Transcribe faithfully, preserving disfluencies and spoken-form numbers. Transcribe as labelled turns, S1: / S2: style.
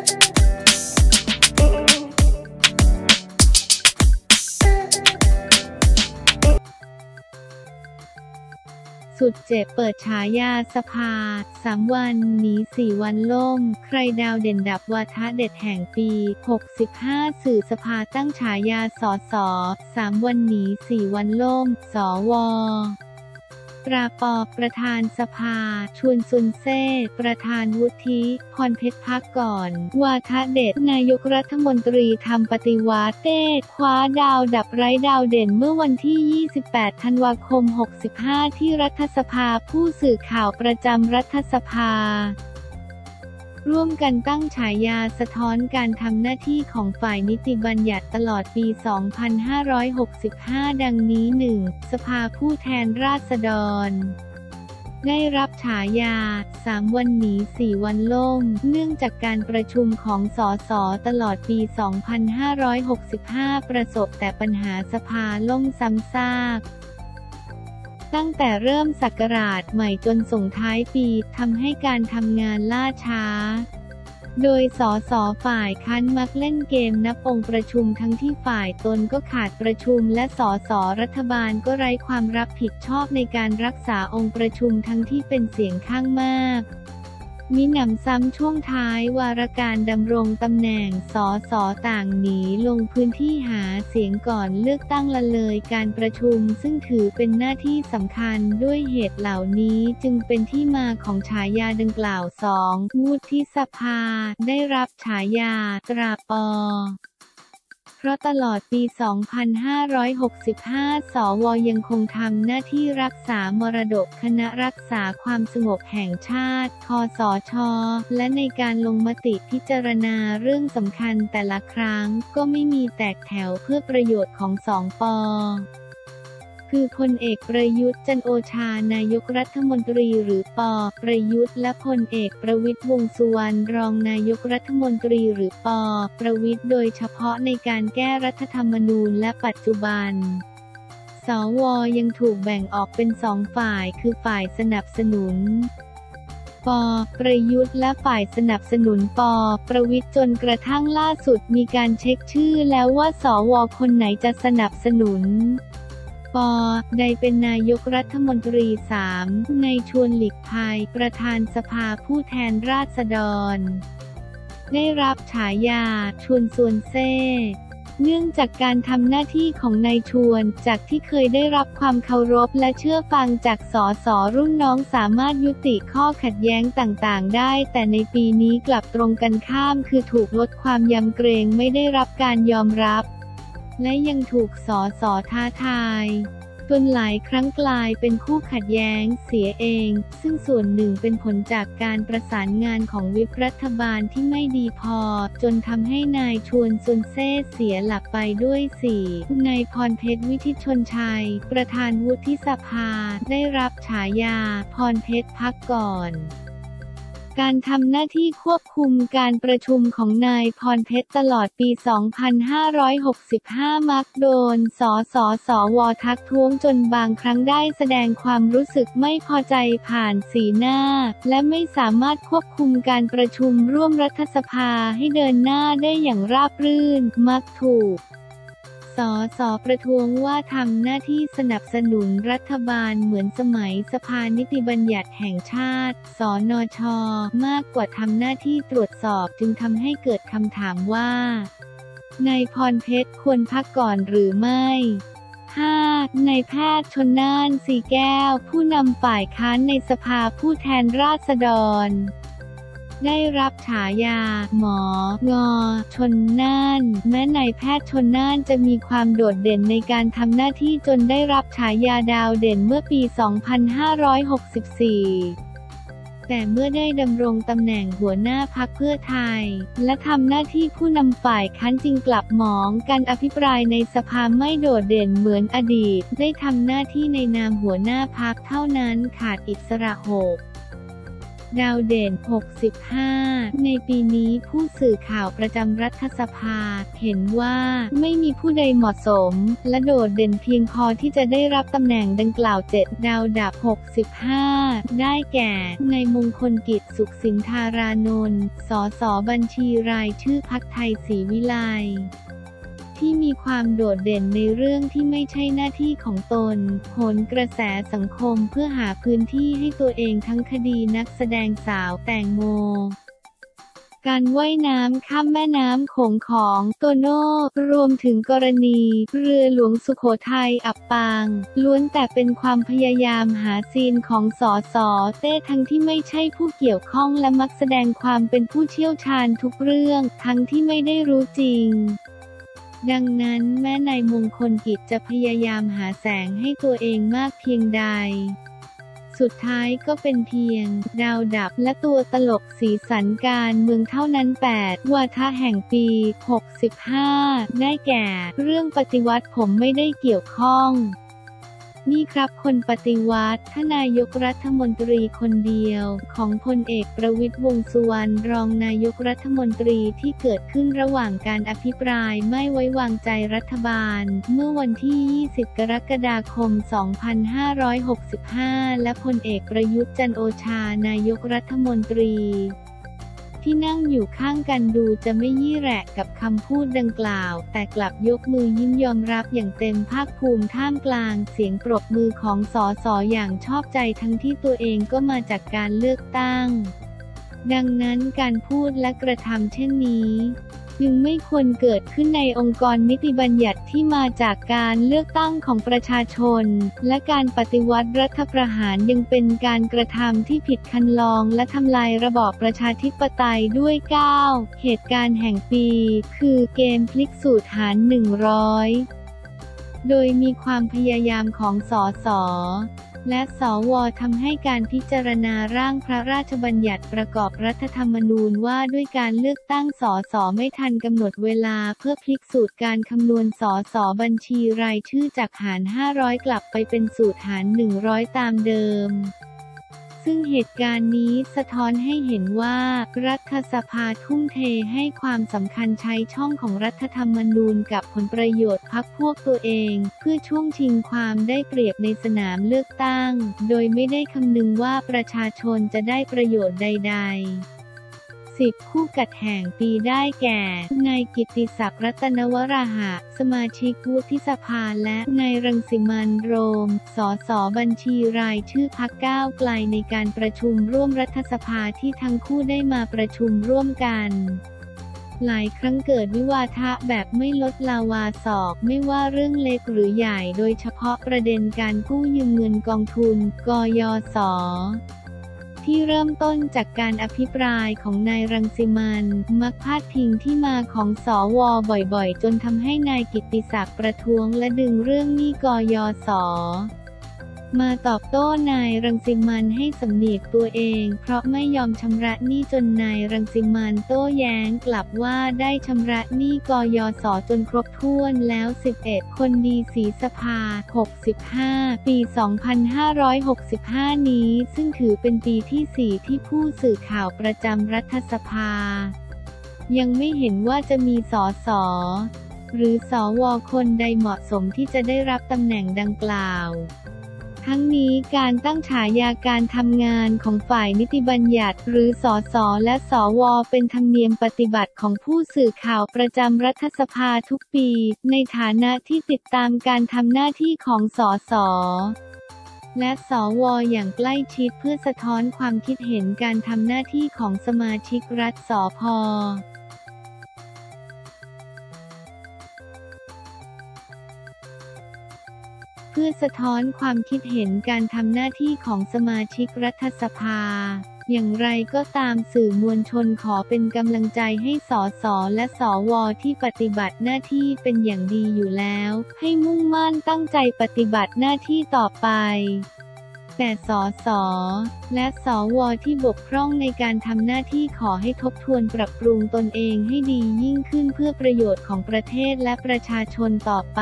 S1: สุดเจ็บเปิดฉายาสภาสามวันหนีสี่วันล่มใครดาวเด่นดับวาทะเด็ดแห่งปีหกสิบห้าสื่อสภาตั้งฉายาสสสามวันหนีสี่วันล่มสวปราปอประธานสภาชวนซุนเซ่ประธานวุฒิพรเพชรพักก่อนวาทะเด็ดนายกรัฐมนตรีทำปฏิวัติเต้คว้าดาวดับไร้ดาวเด่นเมื่อวันที่ยี่สิบแปดธันวาคมหกสิบห้าที่รัฐสภาผู้สื่อข่าวประจำรัฐสภาร่วมกันตั้งฉายาสะท้อนการทำหน้าที่ของฝ่ายนิติบัญญัติตลอดปี สองพันห้าร้อยหกสิบห้า ดังนี้ หนึ่ง สภาผู้แทนราษฎรได้รับฉายาสามวันหนีสี่วันล่มเนื่องจากการประชุมของสสตลอดปี สองพันห้าร้อยหกสิบห้า ประสบแต่ปัญหาสภาล่มซ้ำซากตั้งแต่เริ่มศักราชใหม่จนส่งท้ายปีทำให้การทำงานล่าช้าโดยสสฝ่ายค้านมักเล่นเกมนับองค์ประชุมทั้งที่ฝ่ายตนก็ขาดประชุมและสสรัฐบาลก็ไร้ความรับผิดชอบในการรักษาองค์ประชุมทั้งที่เป็นเสียงข้างมากมิหนำซ้ำช่วงท้ายวาระการดำรงตำแหน่งสสต่างหนีลงพื้นที่หาเสียงก่อนเลือกตั้งละเลยการประชุมซึ่งถือเป็นหน้าที่สำคัญด้วยเหตุเหล่านี้จึงเป็นที่มาของฉายาดังกล่าว สอง วุฒิสภาได้รับฉายาตราปอเพราะตลอดปี สองพันห้าร้อยหกสิบห้า สวยังคงทำหน้าที่รักษามรดกคณะรักษาความสงบแห่งชาติ คสช.และในการลงมติพิจารณาเรื่องสำคัญแต่ละครั้งก็ไม่มีแตกแถวเพื่อประโยชน์ของสองป.คือพลเอกประยุทธ์จันทร์โอชานายกรัฐมนตรีหรือป.ประยุทธ์และพลเอกประวิตรวงษ์สุวรรณรองนายกรัฐมนตรีหรือป.ประวิตรโดยเฉพาะในการแก้รัฐธรรมนูญและปัจจุบันสวยังถูกแบ่งออกเป็นสองฝ่ายคือฝ่ายสนับสนุนป.ประยุทธ์และฝ่ายสนับสนุนป.ประวิตรจนกระทั่งล่าสุดมีการเช็คชื่อแล้วว่าสวคนไหนจะสนับสนุนป.ใดเป็นนายกรัฐมนตรี สาม ในชวนหลีกภัยประธานสภาผู้แทนราษฎรได้รับฉายาชวนซวนเซ่เนื่องจากการทำหน้าที่ของนายชวนจากที่เคยได้รับความเคารพและเชื่อฟังจากสสรุ่นน้องสามารถยุติข้อขัดแย้งต่างๆได้แต่ในปีนี้กลับตรงกันข้ามคือถูกลดความยำเกรงไม่ได้รับการยอมรับและยังถูกสสท้าทายจนหลายครั้งกลายเป็นคู่ขัดแย้งเสียเองซึ่งส่วนหนึ่งเป็นผลจากการประสานงานของวิปรัฐบาลที่ไม่ดีพอจนทำให้นายชวนซุนเซ่เสียหลักไปด้วย สี่ นายพรเพชรวิทิตชนชัยประธานวุฒิสภาได้รับฉายาพรเพชรพักก่อนการทำหน้าที่ควบคุมการประชุมของนายพรเพชรตลอดปี สองพันห้าร้อยหกสิบห้า มักโดนสสสวทักท้วงจนบางครั้งได้แสดงความรู้สึกไม่พอใจผ่านสีหน้าและไม่สามารถควบคุมการประชุมร่วมรัฐสภาให้เดินหน้าได้อย่างราบรื่นมักถูกสสประท้วงว่าทำหน้าที่สนับสนุนรัฐบาลเหมือนสมัยสภานิติบัญญัติแห่งชาติสนช.มากกว่าทำหน้าที่ตรวจสอบจึงทำให้เกิดคำถามว่านายพรเพชรควรพักก่อนหรือไม่ ห้านายแพทย์ชลน่าน สีแก้วผู้นำฝ่ายค้านในสภาผู้แทนราษฎรได้รับฉายาหมองอชลน่านแม้นายแพทย์ชลน่านจะมีความโดดเด่นในการทำหน้าที่จนได้รับฉายาดาวเด่นเมื่อปี สองพันห้าร้อยหกสิบสี่ แต่เมื่อได้ดำรงตำแหน่งหัวหน้าพรรคเพื่อไทยและทำหน้าที่ผู้นำฝ่ายค้านจึงกลับมองการอภิปรายในสภาไม่โดดเด่นเหมือนอดีตได้ทำหน้าที่ในนามหัวหน้าพรรคเท่านั้นขาดอิสระหกดาวเด่น หกสิบห้า ในปีนี้ผู้สื่อข่าวประจำรัฐสภาเห็นว่าไม่มีผู้ใดเหมาะสมและโดดเด่นเพียงพอที่จะได้รับตำแหน่งดังกล่าวเจ็ดดาวดับ หกสิบห้า ได้แก่นายมงคลกิจสุขสินธารานนท์สสบัญชีรายชื่อพรรคไทยศรีวิไลที่มีความโดดเด่นในเรื่องที่ไม่ใช่หน้าที่ของตนโหนกระแสสังคมเพื่อหาพื้นที่ให้ตัวเองทั้งคดีนักแสดงสาวแตงโมการว่ายน้ำข้ามแม่น้ำโขงของโตโน่รวมถึงกรณีเรือหลวงสุโขทัยอับปางล้วนแต่เป็นความพยายามหาซีนของสสเต้ทั้งที่ไม่ใช่ผู้เกี่ยวข้องและมักแสดงความเป็นผู้เชี่ยวชาญทุกเรื่องทั้งที่ไม่ได้รู้จริงดังนั้นแม้นายมงคลกิจจะพยายามหาแสงให้ตัวเองมากเพียงใดสุดท้ายก็เป็นเพียงดาวดับและตัวตลกสีสันการเมืองเท่านั้นแปดวาทะแห่งปี หกสิบห้า ได้แก่เรื่องปฏิวัติผมไม่ได้เกี่ยวข้องนี่ครับคนปฏิวัติท่านนายกรัฐมนตรีคนเดียวของพลเอกประวิตรวงษ์สุวรรณรองนายกรัฐมนตรีที่เกิดขึ้นระหว่างการอภิปรายไม่ไว้วางใจรัฐบาลเมื่อวันที่ ยี่สิบ กรกฎาคม สองพันห้าร้อยหกสิบห้า และพลเอกประยุทธ์จันทร์โอชานายกรัฐมนตรีที่นั่งอยู่ข้างกันดูจะไม่ยี่แหละกับคำพูดดังกล่าวแต่กลับยกมือยิ้มยอมรับอย่างเต็มภาคภูมิท่ามกลางเสียงปรบมือของสสอย่างชอบใจทั้งที่ตัวเองก็มาจากการเลือกตั้งดังนั้นการพูดและกระทำเช่นนี้จึงไม่ควรเกิดขึ้นในองค์กรนิติบัญญัติที่มาจากการเลือกตั้งของประชาชนและการปฏิวัติรัฐประหารยังเป็นการกระทำที่ผิดคันลองและทำลายระบอบประชาธิปไตยด้วย เก้า เหตุการณ์แห่งปีคือเกมพลิกสูตรหาร หนึ่งร้อย โดยมีความพยายามของสสและสวทำให้การพิจารณาร่างพระราชบัญญัติประกอบรัฐธรรมนูญว่าด้วยการเลือกตั้งสสไม่ทันกำหนดเวลาเพื่อพลิกสูตรการคำนวณสสบัญชีรายชื่อจากหาร ห้าร้อย กลับไปเป็นสูตรหาร หนึ่งร้อย ตามเดิมซึ่งเหตุการณ์นี้สะท้อนให้เห็นว่ารัฐสภาทุ่มเทให้ความสำคัญใช้ช่องของรัฐธรรมนูญกับผลประโยชน์พรรคพวกตัวเองเพื่อช่วงชิงความได้เปรียบในสนามเลือกตั้งโดยไม่ได้คำนึงว่าประชาชนจะได้ประโยชน์ใดๆสิบคู่กัดแห่งปีได้แก่นายกิตติศักดิ์รัตนวราหะสมาชิกวุฒิสภาและนายรังสิมันต์โรมสสบัญชีรายชื่อพรรคก้าวไกลในการประชุมร่วมรัฐสภาที่ทั้งคู่ได้มาประชุมร่วมกันหลายครั้งเกิดวิวาทะแบบไม่ลดลาวาศอกไม่ว่าเรื่องเล็กหรือใหญ่โดยเฉพาะประเด็นการกู้ยืมเงินกองทุนกยศ.ที่เริ่มต้นจากการอภิปรายของนายรังสิมันต์มักพาดพิงที่มาของสวบ่อยๆจนทำให้นายกิตติศักดิ์ประท้วงและดึงเรื่องหนี้กยศ.มาตอบโต้นายรังสิมันต์ให้สำเนียกตัวเองเพราะไม่ยอมชำระหนี้จนนายรังสิมันต์โต้แย้งกลับว่าได้ชำระหนี้กยศ.จนครบถ้วนแล้ว สิบเอ็ด คนดีศรีสภา หกสิบห้า ปี สองพันห้าร้อยหกสิบห้า นี้ซึ่งถือเป็นปีที่ สี่ ที่ผู้สื่อข่าวประจำรัฐสภายังไม่เห็นว่าจะมีสสหรือสวคนใดเหมาะสมที่จะได้รับตำแหน่งดังกล่าวทั้งนี้การตั้งฉายาการทำงานของฝ่ายนิติบัญญัติหรือสสและสวเป็นธรรมเนียมปฏิบัติของผู้สื่อข่าวประจำรัฐสภาทุกปีในฐานะที่ติดตามการทำหน้าที่ของสสและสวอย่างใกล้ชิดเพื่อสะท้อนความคิดเห็นการทำหน้าที่ของสมาชิกรัฐสภ.เพื่อสะท้อนความคิดเห็นการทำหน้าที่ของสมาชิกรัฐสภาอย่างไรก็ตามสื่อมวลชนขอเป็นกำลังใจให้สสและสวที่ปฏิบัติหน้าที่เป็นอย่างดีอยู่แล้วให้มุ่งมั่นตั้งใจปฏิบัติหน้าที่ต่อไปแต่สสและสวที่บกพร่องในการทำหน้าที่ขอให้ทบทวนปรับปรุงตนเองให้ดียิ่งขึ้นเพื่อประโยชน์ของประเทศและประชาชนต่อไป